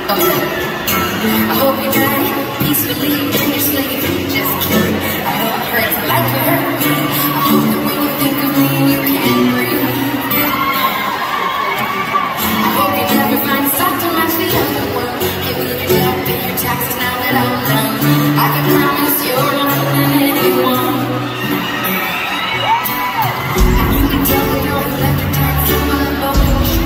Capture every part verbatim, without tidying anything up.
Okay. I hope you die peacefully in your sleep. Just kidding. I hope it hurts like you hurt me. I hope that when you think of me, you can't breathe. I hope you never find a sock to match the other one. Hey, will you get up in your taxes now that I'm done? I can promise you're not than anyone. And you can tell the girl who left her tax on my boat.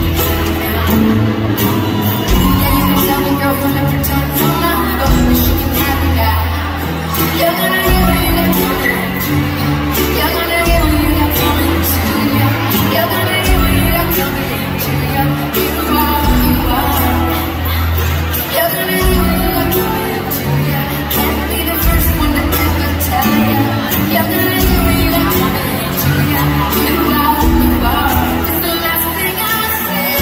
Yeah, you can tell the girl who left her tax on my boat, but she can have it back. You're gonna get what you got coming to you. You're gonna get what you got coming to you. You're gonna get what you got coming to you. You are, you are. You're gonna get what you got coming to you. Can't be the first one to ever tell you. You're gonna get what you got coming to you. You are, you are. It's the last thing I say.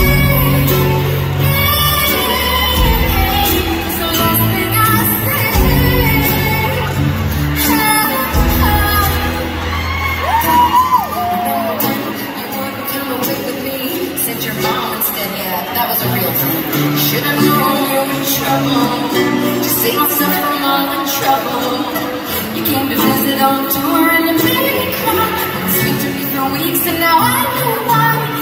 It's the last thing I say. Sent your mom instead, yeah, that was a real thing. Should've known you were in trouble. To save myself from all the trouble. You came to visit on tour and it made me cry. It's been to me for weeks and now I know why.